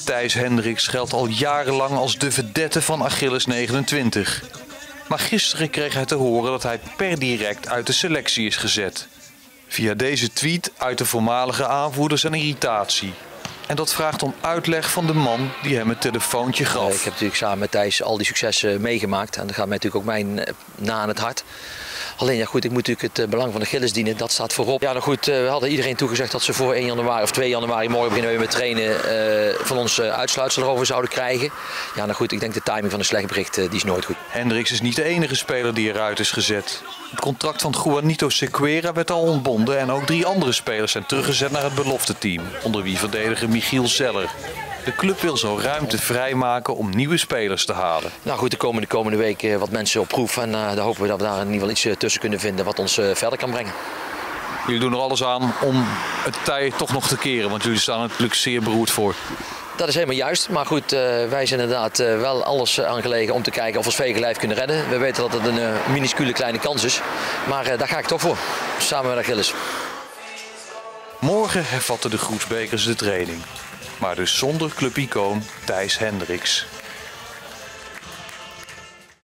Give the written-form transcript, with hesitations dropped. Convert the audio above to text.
Thijs Hendricks geldt al jarenlang als de vedette van Achilles 29. Maar gisteren kreeg hij te horen dat hij per direct uit de selectie is gezet. Via deze tweet uit de voormalige aanvoerder zijn irritatie. En dat vraagt om uitleg van de man die hem het telefoontje gaf. Ik heb natuurlijk samen met Thijs al die successen meegemaakt. En dat gaat mij natuurlijk ook na aan het hart. Alleen ja goed, ik moet natuurlijk het belang van de Achilles dienen, dat staat voorop. Ja nou goed, we hadden iedereen toegezegd dat ze voor 1 januari of 2 januari morgen beginnen we met trainen van ons uitsluitsel erover zouden krijgen. Ja nou goed, ik denk de timing van een slecht bericht die is nooit goed. Hendricks is niet de enige speler die eruit is gezet. Het contract van Juanito Sequeira werd al ontbonden en ook 3 andere spelers zijn teruggezet naar het belofteteam, onder wie verdediger Michiel Zeller. De club wil zo ruimte vrijmaken om nieuwe spelers te halen. Nou goed, de komende week wat mensen op proef en dan hopen we dat we daar in ieder geval iets tussen kunnen vinden wat ons verder kan brengen. Jullie doen er alles aan om het tij toch nog te keren, want jullie staan er natuurlijk zeer beroerd voor. Dat is helemaal juist, maar goed, wij zijn inderdaad wel alles aangelegen om te kijken of we ons vegenlijf kunnen redden. We weten dat het een minuscule kleine kans is, maar daar ga ik toch voor, samen met Achilles. Morgen hervatten de Groesbekers de training. Maar dus zonder clubicoon Thijs Hendricks.